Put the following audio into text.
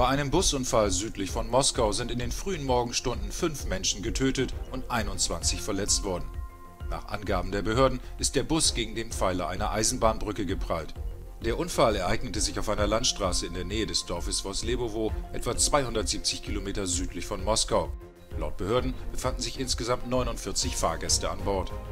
Bei einem Busunfall südlich von Moskau sind in den frühen Morgenstunden 5 Menschen getötet und 21 verletzt worden. Nach Angaben der Behörden ist der Bus gegen den Pfeiler einer Eisenbahnbrücke geprallt. Der Unfall ereignete sich auf einer Landstraße in der Nähe des Dorfes Voslebowo, etwa 270 Kilometer südlich von Moskau. Laut Behörden befanden sich insgesamt 49 Fahrgäste an Bord.